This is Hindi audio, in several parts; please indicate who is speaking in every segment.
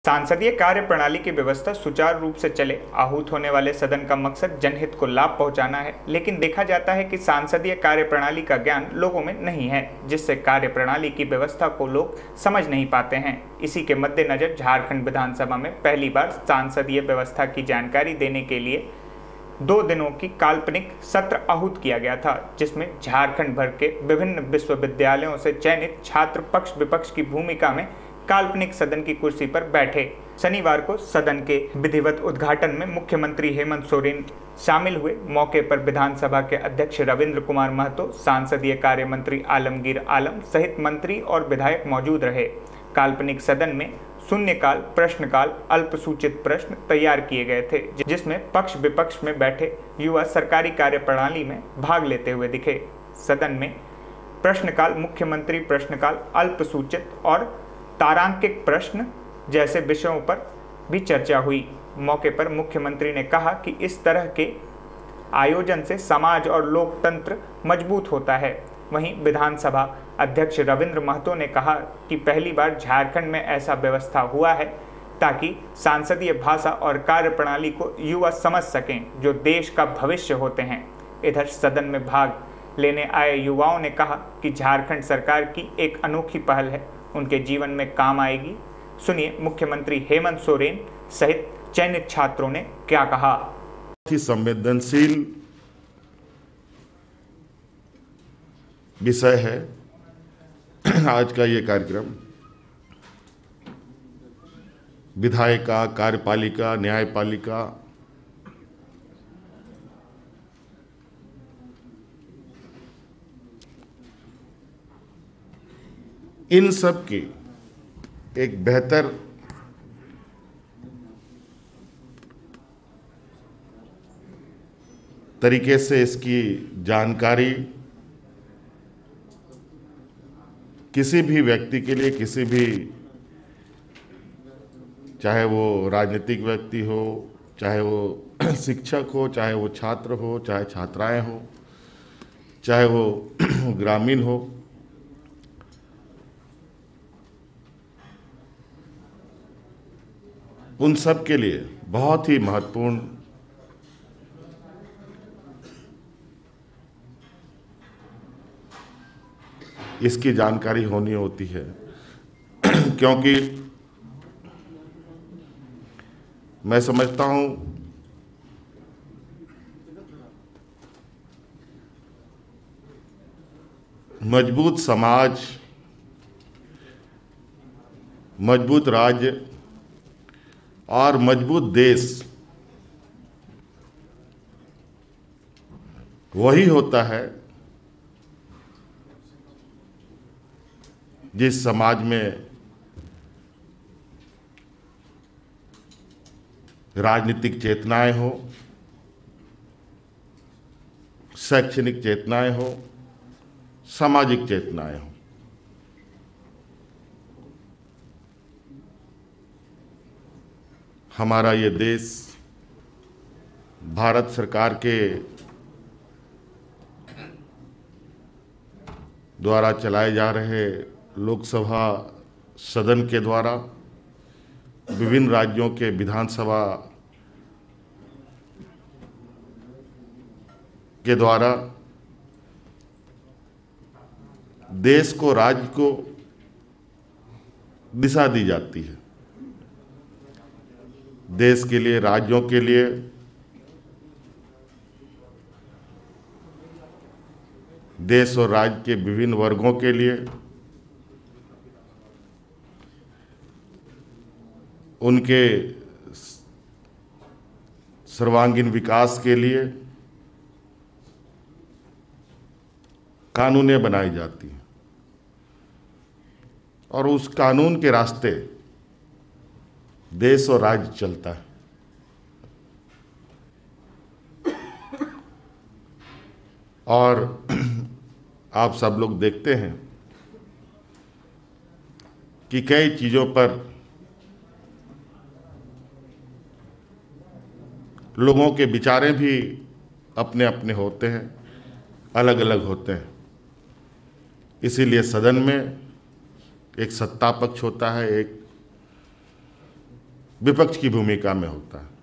Speaker 1: सांसदीय कार्य प्रणाली की व्यवस्था सुचारू रूप से चले, आहूत होने वाले सदन का मकसद जनहित को लाभ पहुंचाना है। लेकिन देखा जाता है कि सांसदीय कार्य प्रणाली का ज्ञान लोगों में नहीं है, जिससे कार्य प्रणाली की व्यवस्था को लोग समझ नहीं पाते हैं। इसी के मद्देनजर झारखंड विधानसभा में पहली बार सांसदीय व्यवस्था की जानकारी देने के लिए 2 दिनों की काल्पनिक सत्र आहूत किया गया था, जिसमें झारखंड भर के विभिन्न विश्वविद्यालयों से चयनित छात्र पक्ष विपक्ष की भूमिका में काल्पनिक सदन की कुर्सी पर बैठे। शनिवार को सदन के विधिवत उद्घाटन में मुख्यमंत्री हेमंत सोरेन शामिल हुए। मौके पर विधानसभा के अध्यक्ष रविंद्र कुमार महतो, सांसदीय कार्य मंत्री आलमगीर आलम सहित मंत्री और विधायक मौजूद रहे। काल्पनिक सदन में शून्यकाल, प्रश्नकाल, अल्पसूचित प्रश्न तैयार किए गए थे, जिसमें पक्ष विपक्ष में बैठे युवा सरकारी कार्य प्रणाली में भाग लेते हुए दिखे। सदन में प्रश्नकाल, मुख्यमंत्री प्रश्नकाल, अल्पसूचित और तारांकिक प्रश्न जैसे विषयों पर भी चर्चा हुई। मौके पर मुख्यमंत्री ने कहा कि इस तरह के आयोजन से समाज और लोकतंत्र मजबूत होता है। वहीं विधानसभा अध्यक्ष रविंद्र महतो ने कहा कि पहली बार झारखंड में ऐसा व्यवस्था हुआ है ताकि सांसदीय भाषा और कार्य प्रणाली को युवा समझ सकें, जो देश का भविष्य होते हैं। इधर सदन में भाग लेने आए युवाओं ने कहा कि झारखंड सरकार की एक अनोखी पहल है, उनके जीवन में काम आएगी। सुनिए मुख्यमंत्री हेमंत सोरेन सहित चयनित छात्रों ने क्या कहा।
Speaker 2: संवेदनशील विषय है आज का ये कार्यक्रम। विधायिका, कार्यपालिका, न्यायपालिका, इन सब की एक बेहतर तरीके से इसकी जानकारी किसी भी व्यक्ति के लिए, किसी भी, चाहे वो राजनीतिक व्यक्ति हो, चाहे वो शिक्षक हो, चाहे वो छात्र हो, चाहे छात्राएं हो, चाहे वो ग्रामीण हो, उन सब के लिए बहुत ही महत्वपूर्ण इसकी जानकारी होनी होती है। क्योंकि मैं समझता हूं मजबूत समाज, मजबूत राज्य और मजबूत देश वही होता है जिस समाज में राजनीतिक चेतनाएं हो, शैक्षणिक चेतनाएं हो, सामाजिक चेतनाएं हो। हमारा ये देश भारत सरकार के द्वारा चलाए जा रहे लोकसभा सदन के द्वारा, विभिन्न राज्यों के विधानसभा के द्वारा देश को, राज्य को दिशा दी जाती है। देश के लिए, राज्यों के लिए देश और राज्य के विभिन्न वर्गों के लिए उनके सर्वांगीण विकास के लिए कानूनें बनाई जाती हैं और उस कानून के रास्ते देश और राज्य चलता है। और आप सब लोग देखते हैं कि कई चीज़ों पर लोगों के विचारें भी अपने अपने होते हैं, अलग अलग होते हैं। इसीलिए सदन में एक सत्ता पक्ष होता है, एक विपक्ष की भूमिका में होता है।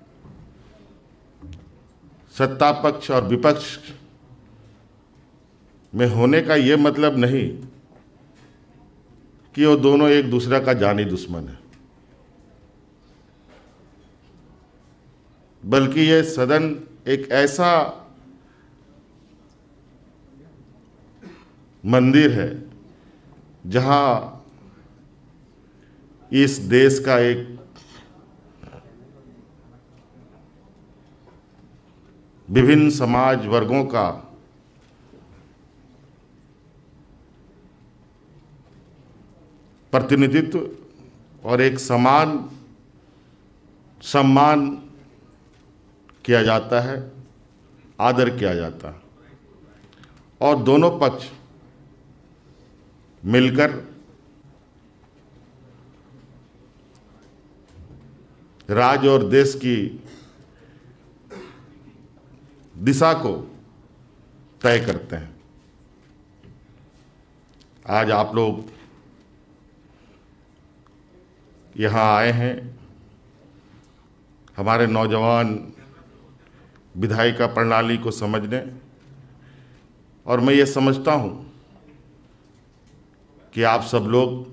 Speaker 2: सत्ता पक्ष और विपक्ष में होने का ये मतलब नहीं कि वो दोनों एक दूसरे का जानी दुश्मन है, बल्कि ये सदन एक ऐसा मंदिर है जहां इस देश का एक विभिन्न समाज वर्गों का प्रतिनिधित्व और एक समान सम्मान किया जाता है, आदर किया जाता है, और दोनों पक्ष मिलकर राज्य और देश की दिशा को तय करते हैं। आज आप लोग यहाँ आए हैं हमारे नौजवान विधायिका प्रणाली को समझने, और मैं ये समझता हूँ कि आप सब लोग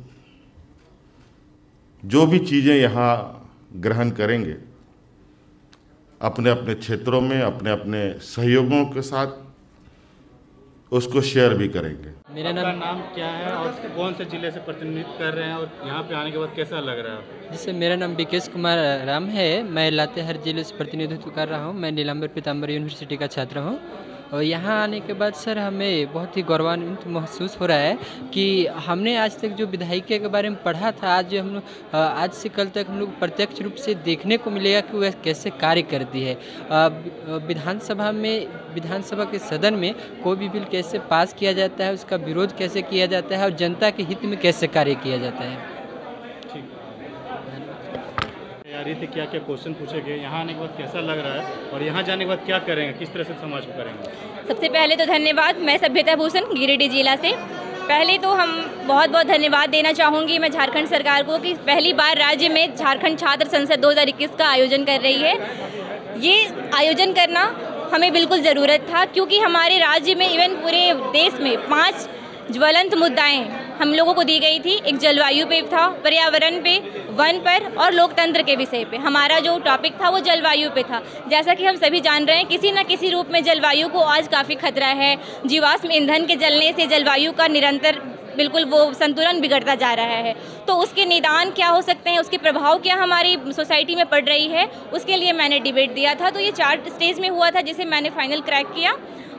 Speaker 2: जो भी चीज़ें यहाँ ग्रहण करेंगे अपने अपने क्षेत्रों में अपने अपने सहयोगियों के साथ उसको शेयर भी करेंगे।
Speaker 3: मेरा नाम क्या है और कौन से जिले से प्रतिनिधित्व कर रहे हैं और यहाँ पे आने के बाद कैसा लग रहा है?
Speaker 4: जिससे मेरा नाम विकेश कुमार राम है, मैं लातेहार जिले से प्रतिनिधित्व कर रहा हूँ। मैं नीलांबर पीताम्बर यूनिवर्सिटी का छात्र हूँ और यहाँ आने के बाद सर हमें बहुत ही गौरवान्वित महसूस हो रहा है कि हमने आज तक जो विधायिका के बारे में पढ़ा था, आज से कल तक हम लोग प्रत्यक्ष रूप से देखने को मिलेगा कि वह कैसे कार्य करती है। विधानसभा के सदन में कोई भी बिल कैसे पास किया जाता है, उसका विरोध कैसे किया जाता है और जनता के हित में कैसे कार्य किया जाता है।
Speaker 3: तैयारी थी, क्या क्या क्वेश्चन पूछे गए, यहाँ आने के बाद कैसा लग रहा है और यहाँ जाने के बाद क्या करेंगे, किस तरह से समाज को करेंगे?
Speaker 5: सबसे पहले तो धन्यवाद, मैं सभ्यता भूषण गिरिडीह जिला से। पहले तो हम बहुत बहुत धन्यवाद देना चाहूँगी मैं झारखंड सरकार को कि पहली बार राज्य में झारखंड छात्र संसद 2021 का आयोजन कर रही है। ये आयोजन करना हमें बिल्कुल ज़रूरत था क्योंकि हमारे राज्य में इवन पूरे देश में 5 ज्वलंत मुद्दाएं हम लोगों को दी गई थी। एक जलवायु पे था, पर्यावरण पे, वन पर और लोकतंत्र के विषय पे। हमारा जो टॉपिक था वो जलवायु पे था। जैसा कि हम सभी जान रहे हैं किसी न किसी रूप में जलवायु को आज काफ़ी खतरा है। जीवाश्म ईंधन के जलने से जलवायु का निरंतर बिल्कुल वो संतुलन बिगड़ता जा रहा है। तो उसके निदान क्या हो सकते हैं, उसके प्रभाव क्या हमारी सोसाइटी में पड़ रही है, उसके लिए मैंने डिबेट दिया था। तो ये 4 स्टेज में हुआ था जिसे मैंने फाइनल क्रैक किया।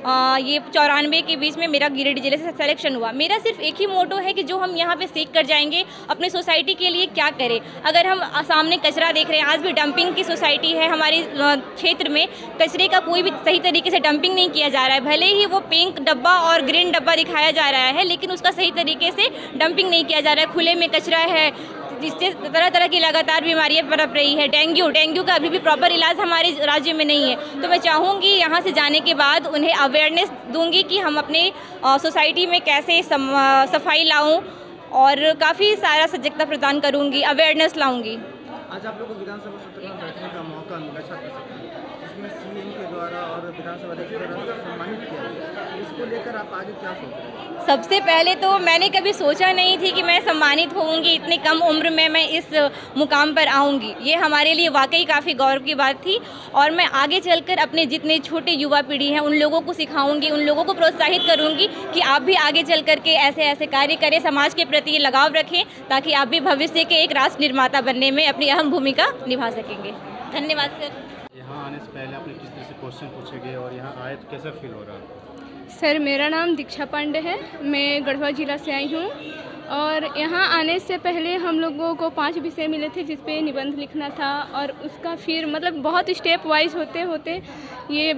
Speaker 5: ये 94 के बीच में मेरा गिरिडीह जिले से सिलेक्शन हुआ। मेरा सिर्फ एक ही मोटो है कि जो हम यहाँ पे सीख कर जाएंगे अपने सोसाइटी के लिए क्या करें। अगर हम सामने कचरा देख रहे हैं, आज भी डंपिंग की सोसाइटी है हमारे क्षेत्र में, कचरे का कोई भी सही तरीके से डंपिंग नहीं किया जा रहा है। भले ही वो पिंक डब्बा और ग्रीन डब्बा दिखाया जा रहा है लेकिन उसका सही तरीके से डंपिंग नहीं किया जा रहा है। खुले में कचरा है जिससे तरह तरह की लगातार बीमारियां पनप रही है। डेंगू का अभी भी प्रॉपर इलाज हमारे राज्य में नहीं है। तो मैं चाहूँगी यहाँ से जाने के बाद उन्हें अवेयरनेस दूंगी कि हम अपने सोसाइटी में कैसे सफाई लाऊं और काफ़ी सारा सजगता प्रदान करूँगी, अवेयरनेस लाऊंगी।
Speaker 3: आज आप लोगों को विधानसभा सत्र में बैठने का मौका मिला इसमें सीएम के द्वारा और विधानसभा अध्यक्ष के द्वारा सम्मानित किया गया, इसको लेकर आप आगे क्या सोच रहे हैं?
Speaker 5: सबसे पहले तो मैंने कभी सोचा नहीं थी कि मैं सम्मानित होऊंगी, इतनी कम उम्र में मैं इस मुकाम पर आऊंगी। ये हमारे लिए वाकई काफ़ी गौरव की बात थी और मैं आगे चलकर अपने जितने छोटे युवा पीढ़ी हैं उन लोगों को सिखाऊंगी, उन लोगों को प्रोत्साहित करूंगी कि आप भी आगे चल करके ऐसे ऐसे कार्य करें, समाज के प्रति लगाव रखें ताकि आप भी भविष्य के एक राष्ट्र निर्माता बनने में अपनी अहम भूमिका निभा सकेंगे। धन्यवाद सर।
Speaker 3: यहाँ आने से पहले आपने किस तरह से क्वेश्चन पूछे गए और यहाँ आए तो कैसा फील हो रहा है?
Speaker 6: सर मेरा नाम दीक्षा पांडे है, मैं गढ़वा जिला से आई हूँ और यहाँ आने से पहले हम लोगों को 5 विषय मिले थे जिस पे निबंध लिखना था और उसका फिर मतलब बहुत स्टेप वाइज होते होते ये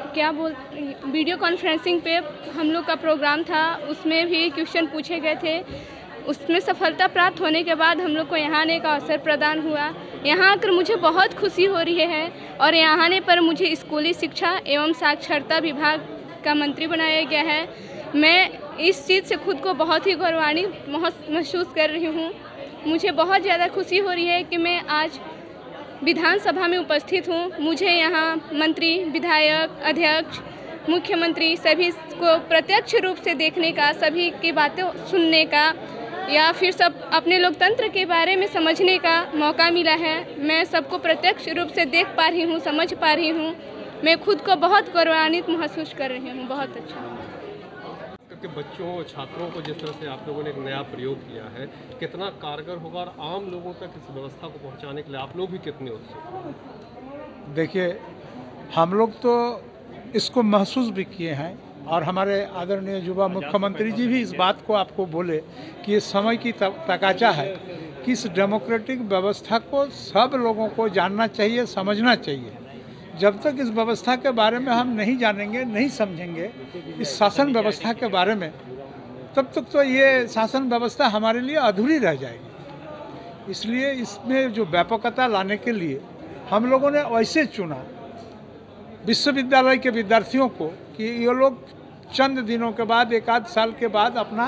Speaker 6: वीडियो कॉन्फ्रेंसिंग पे हम लोग का प्रोग्राम था, उसमें भी क्वेश्चन पूछे गए थे। उसमें सफलता प्राप्त होने के बाद हम लोग को यहाँ आने का अवसर प्रदान हुआ। यहाँ आकर मुझे बहुत खुशी हो रही है और यहाँ आने पर मुझे स्कूली शिक्षा एवं साक्षरता विभाग का मंत्री बनाया गया है। मैं इस चीज़ से खुद को बहुत ही गौरवान्वित महसूस कर रही हूँ। मुझे बहुत ज़्यादा खुशी हो रही है कि मैं आज विधानसभा में उपस्थित हूँ। मुझे यहाँ मंत्री, विधायक, अध्यक्ष, मुख्यमंत्री सभी को प्रत्यक्ष रूप से देखने का, सभी की बातें सुनने का या फिर सब अपने लोकतंत्र के बारे में समझने का मौका मिला है। मैं सबको प्रत्यक्ष रूप से देख पा रही हूँ, समझ पा रही हूँ। मैं खुद को बहुत गौरवान्वित महसूस कर रही हूँ। बहुत अच्छा।
Speaker 7: के बच्चों, छात्रों को जिस तरह से आप लोगों ने एक नया प्रयोग किया है, कितना कारगर होगा और आम लोगों तक इस व्यवस्था को पहुंचाने के लिए आप लोग भी कितने उत्सुक हैं?
Speaker 8: देखिए, हम लोग तो इसको महसूस भी किए हैं और हमारे आदरणीय युवा मुख्यमंत्री जी भी इस बात को आपको बोले कि ये समय की तकाजा है कि इस डेमोक्रेटिक व्यवस्था को सब लोगों को जानना चाहिए, समझना चाहिए। जब तक इस व्यवस्था के बारे में हम नहीं जानेंगे, नहीं समझेंगे इस शासन व्यवस्था के बारे में, तब तक तो ये शासन व्यवस्था हमारे लिए अधूरी रह जाएगी। इसलिए इसमें जो व्यापकता लाने के लिए हम लोगों ने ऐसे चुना विश्वविद्यालय के विद्यार्थियों को कि ये लोग चंद दिनों के बाद, एक आध साल के बाद अपना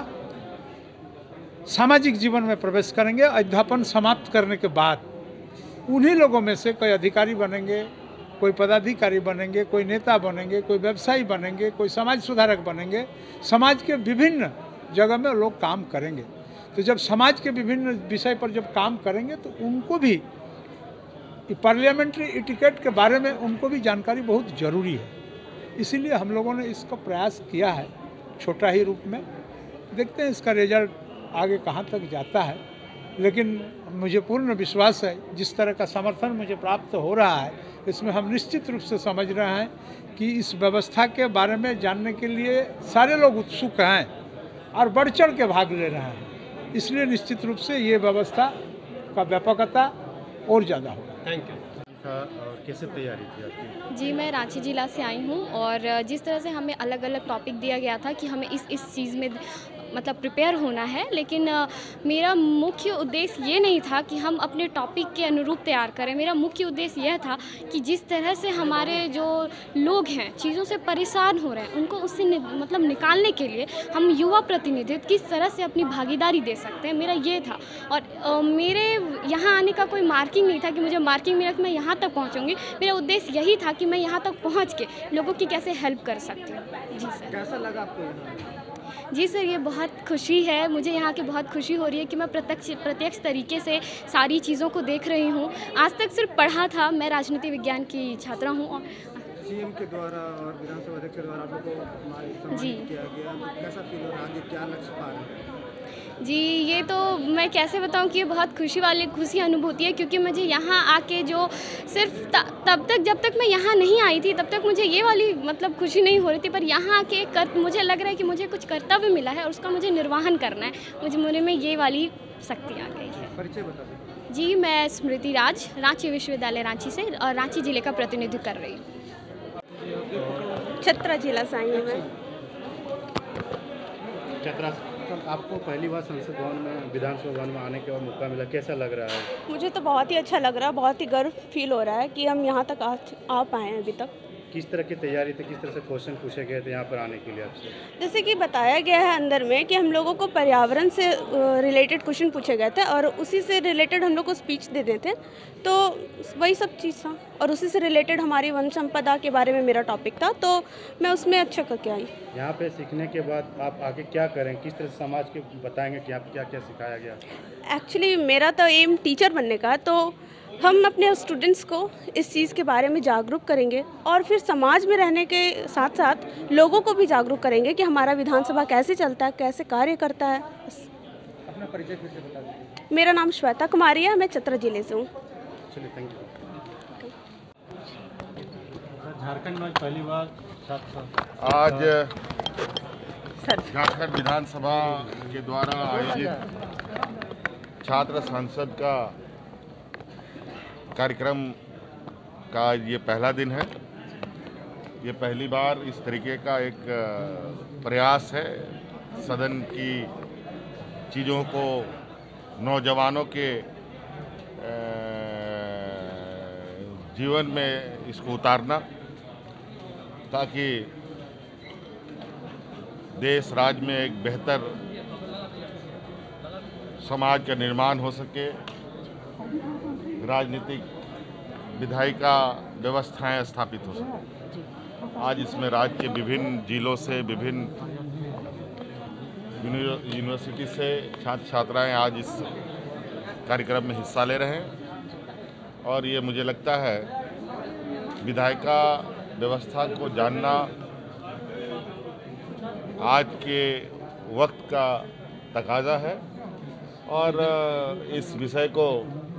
Speaker 8: सामाजिक जीवन में प्रवेश करेंगे। अध्यापन समाप्त करने के बाद उन्हीं लोगों में से कोई अधिकारी बनेंगे, कोई पदाधिकारी बनेंगे, कोई नेता बनेंगे, कोई व्यवसायी बनेंगे, कोई समाज सुधारक बनेंगे। समाज के विभिन्न जगह में लोग काम करेंगे। तो जब समाज के विभिन्न विषय पर जब काम करेंगे तो उनको भी पार्लियामेंट्री इटिकेट के बारे में उनको भी जानकारी बहुत ज़रूरी है। इसीलिए हम लोगों ने इसका प्रयास किया है, छोटा ही रूप में। देखते हैं इसका रिजल्ट आगे कहाँ तक जाता है, लेकिन मुझे पूर्ण विश्वास है जिस तरह का समर्थन मुझे प्राप्त हो रहा है, इसमें हम निश्चित रूप से समझ रहे हैं कि इस व्यवस्था के बारे में जानने के लिए सारे लोग उत्सुक हैं और बढ़ चढ़ के भाग ले रहे हैं। इसलिए निश्चित रूप से ये व्यवस्था का व्यापकता और ज़्यादा होगा।
Speaker 7: Thank you.
Speaker 9: कैसे तैयारी थी आपकी?
Speaker 10: जी, मैं रांची जिला से आई हूँ और जिस तरह से हमें अलग अलग टॉपिक दिया गया था कि हमें इस चीज़ में मतलब प्रिपेयर होना है, लेकिन मेरा मुख्य उद्देश्य ये नहीं था कि हम अपने टॉपिक के अनुरूप तैयार करें। मेरा मुख्य उद्देश्य यह था कि जिस तरह से हमारे जो लोग हैं चीज़ों से परेशान हो रहे हैं, उनको उससे मतलब निकालने के लिए हम युवा प्रतिनिधित्व किस तरह से अपनी भागीदारी दे सकते हैं, मेरा ये था। और मेरे यहाँ आने का कोई मार्किंग नहीं था कि मुझे मार्किंग मिला कि मैं यहाँ तक पहुँचूँगी। मेरा उद्देश्य यही था कि मैं यहाँ तक पहुँच के लोगों की कैसे हेल्प कर सकती हूँ। जी सर।
Speaker 3: कैसा लगा आपको यहाँ?
Speaker 10: जी सर, ये बहुत खुशी है, मुझे यहाँ की बहुत खुशी हो रही है कि मैं प्रत्यक्ष तरीके से सारी चीज़ों को देख रही हूँ। आज तक सिर्फ पढ़ा था। मैं राजनीति विज्ञान की छात्रा हूँ और
Speaker 3: सीएम के द्वारा और विधानसभा अध्यक्ष के द्वारा आप लोगों को सम्मानित किया गया, तो कैसा फील हो रहा है? आगे क्या लक्ष्य पा रहे हैं?
Speaker 10: जी, ये तो मैं कैसे बताऊं कि ये बहुत खुशी अनुभूति है, क्योंकि मुझे यहाँ आके जो सिर्फ तब तक जब तक मैं यहाँ नहीं आई थी तब तक मुझे ये वाली मतलब खुशी नहीं हो रही थी, पर यहाँ आके मुझे लग रहा है कि मुझे कुछ कर्तव्य मिला है और उसका मुझे निर्वहन करना है। मुझे मन में ये वाली शक्ति आ गई है।
Speaker 3: परिचय बता दीजिए।
Speaker 10: जी, मैं स्मृति राज, रांची विश्वविद्यालय रांची से और रांची जिले का प्रतिनिधित्व कर रही हूँ।
Speaker 11: चतरा जिला से आई हूँ मैं।
Speaker 9: चतरा आपको पहली बार संसद भवन में, विधानसभा भवन में आने के बाद मौका मिला, कैसा लग रहा है?
Speaker 11: मुझे तो बहुत ही अच्छा लग रहा है, बहुत ही गर्व फील हो रहा है कि हम यहाँ तक आ पाए हैं अभी तक।
Speaker 9: किस तरह की तैयारी थी, किस तरह से क्वेश्चन पूछे गए थे यहाँ पर आने के लिए आपसे?
Speaker 11: जैसे कि बताया गया है अंदर में कि हम लोगों को पर्यावरण से रिलेटेड क्वेश्चन पूछे गए थे और उसी से रिलेटेड हम लोग को स्पीच दे देते, तो वही सब चीज़ था और उसी से रिलेटेड हमारी वन संपदा के बारे में मेरा टॉपिक था, तो मैं उसमें अच्छा करके आई।
Speaker 9: यहाँ पे सीखने के बाद आप आगे क्या करें, किस तरह से समाज के बताएंगे कि आप क्या क्या सिखाया गया?
Speaker 11: एक्चुअली मेरा तो एम टीचर बनने का, तो हम अपने स्टूडेंट्स को इस चीज़ के बारे में जागरूक करेंगे और फिर समाज में रहने के साथ साथ लोगों को भी जागरूक करेंगे कि हमारा विधानसभा कैसे चलता है, कैसे कार्य करता है।
Speaker 3: अपना परिचय फिर से बता दीजिए।
Speaker 11: मेरा नाम श्वेता कुमारी है, मैं चतरा जिले से हूँ।
Speaker 9: चलिए, थैंक यू।
Speaker 3: झारखंड में पहली बार
Speaker 2: आज झारखंड विधानसभा के द्वारा आयोजित छात्र संसद का कार्यक्रम का ये पहला दिन है। ये पहली बार इस तरीके का एक प्रयास है सदन की चीज़ों को नौजवानों के जीवन में इसको उतारना, ताकि देश राज्य में एक बेहतर समाज का निर्माण हो सके, राजनीतिक विधायिका व्यवस्थाएं स्थापित हो सकें। आज इसमें राज्य के विभिन्न जिलों से, विभिन्न यूनिवर्सिटी से छात्र छात्राएं आज इस कार्यक्रम में हिस्सा ले रहे हैं और ये मुझे लगता है विधायिका व्यवस्था को जानना आज के वक्त का तकाजा है और इस विषय को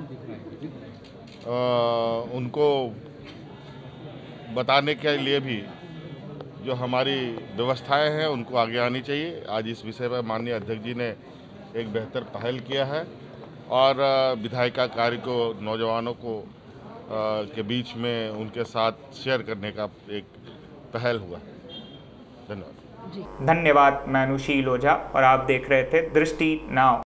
Speaker 2: उनको बताने के लिए भी जो हमारी व्यवस्थाएं हैं उनको आगे आनी चाहिए। आज इस विषय पर माननीय अध्यक्ष जी ने एक बेहतर पहल किया है और विधायिका कार्य को नौजवानों को के बीच में उनके साथ शेयर करने का एक पहल हुआ। धन्यवाद।
Speaker 1: धन्यवाद। मैं अनुशील ओझा और आप देख रहे थे दृष्टि नाउ।